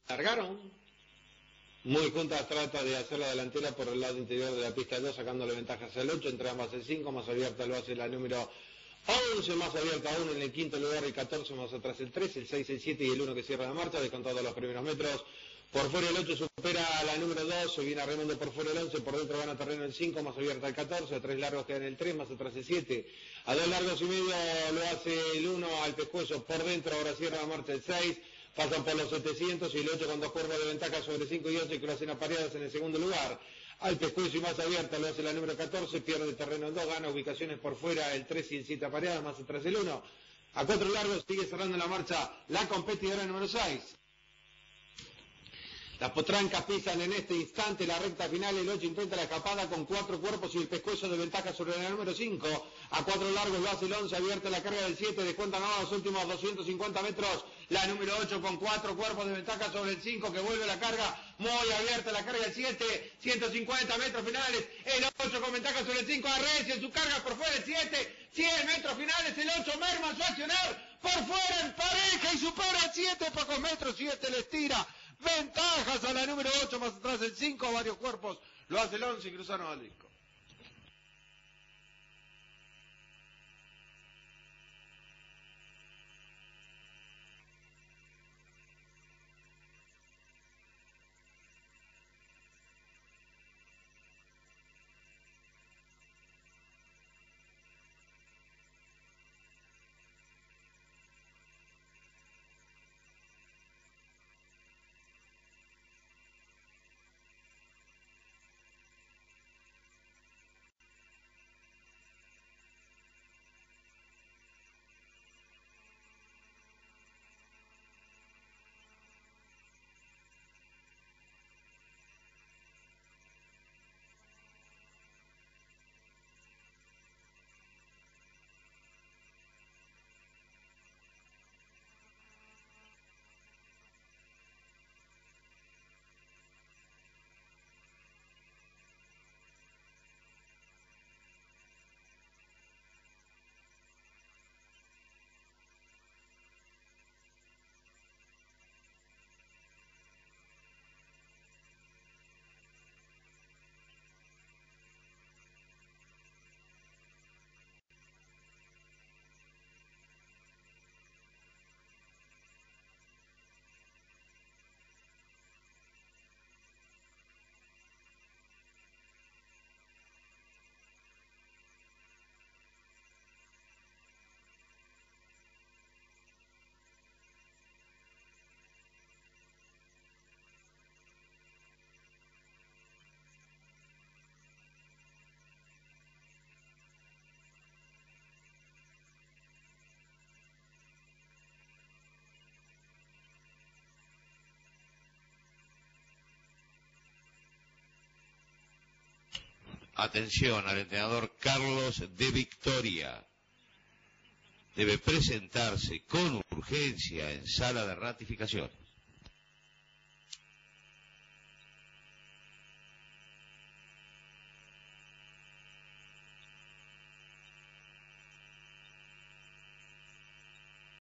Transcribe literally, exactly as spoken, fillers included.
Largaron. Muy juntas, trata de hacer la delantera por el lado interior de la pista dos, sacándole ventajas al ocho, entre ambas el cinco, más abierta lo hace la número once, más abierta aún en el quinto lugar el catorce, más atrás el tres, el seis, el siete y el uno que cierra la marcha, descontado los primeros metros. Por fuera el ocho supera a la número dos, se viene arremando por fuera el once, por dentro gana terreno el cinco, más abierta el catorce, a tres largos queda en el tres, más atrás el siete, a dos largos y medio lo hace el uno al pescuezo, por dentro ahora cierra la marcha el seis, pasan por los setecientos y el ocho con dos cuervos de ventaja sobre cinco y ocho que lo hacen apareadas en el segundo lugar. Al pescuezo y más abierta lo hace la número catorce, pierde terreno en dos, gana ubicaciones por fuera el tres y el siete apareadas, más atrás el uno. A cuatro largos sigue cerrando la marcha la competidora número seis. Las potrancas pisan en este instante la recta final, el ocho intenta la escapada con cuatro cuerpos y el pescuezo de ventaja sobre la número cinco. A cuatro largos lo hace el once, abierta la carga del siete, descuentan a los últimos doscientos cincuenta metros. La número ocho con cuatro cuerpos de ventaja sobre el cinco que vuelve la carga, muy abierta la carga del siete, ciento cincuenta metros finales. El ocho con ventaja sobre el cinco, arrecia en su carga por fuera el siete, cien metros finales. El ocho merma su accionar por fuera en pareja y supera el siete, pocos metros, siete le estira. Ventajas a la número ocho, más atrás el cinco, varios cuerpos, lo hace el once y cruzaron al disco. Atención al entrenador Carlos de Victoria. Debe presentarse con urgencia en sala de ratificación.